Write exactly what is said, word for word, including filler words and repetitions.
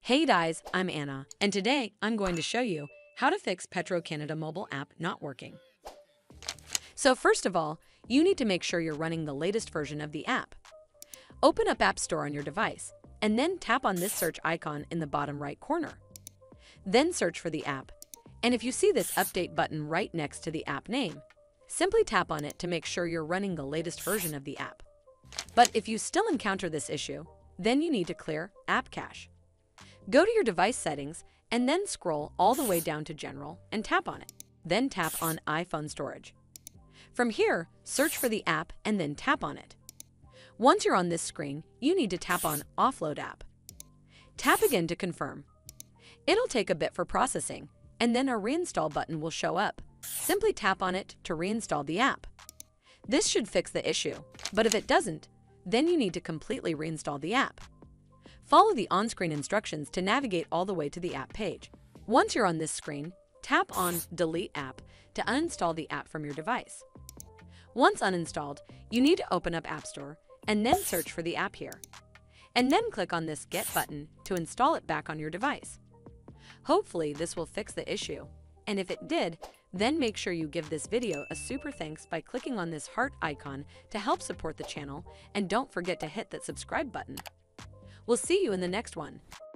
Hey guys, I'm Anna, and today I'm going to show you how to fix Petro-Canada mobile app not working. So first of all, you need to make sure you're running the latest version of the app. Open up App Store on your device, and then tap on this search icon in the bottom right corner. Then search for the app, and if you see this update button right next to the app name, simply tap on it to make sure you're running the latest version of the app. But if you still encounter this issue, then you need to clear App Cache. Go to your device settings and then scroll all the way down to General and tap on it. Then tap on iPhone Storage. From here, search for the app and then tap on it. Once you're on this screen, you need to tap on Offload App. Tap again to confirm. It'll take a bit for processing, and then a Reinstall button will show up. Simply tap on it to reinstall the app. This should fix the issue, but if it doesn't, then you need to completely reinstall the app. Follow the on-screen instructions to navigate all the way to the app page. Once you're on this screen, tap on Delete App to uninstall the app from your device. Once uninstalled, you need to open up App Store and then search for the app here. And then click on this Get button to install it back on your device. Hopefully this will fix the issue, and if it did, then make sure you give this video a super thanks by clicking on this heart icon to help support the channel, and don't forget to hit that subscribe button. We'll see you in the next one.